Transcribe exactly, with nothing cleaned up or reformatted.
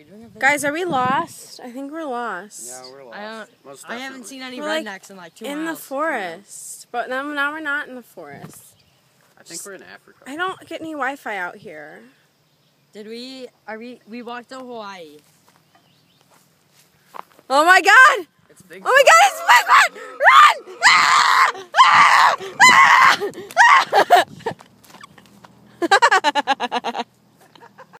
Guys, are we lost? I think we're lost. Yeah, we're lost. I, don't, Most I haven't seen any we're rednecks like in like two in miles. the forest. But now, now we're not in the forest. I think we're in Africa. I don't get any Wi-Fi out here. Did we? Are we? We walked to Hawaii. Oh my God! It's Bigfoot. Oh my God! It's Bigfoot! Run!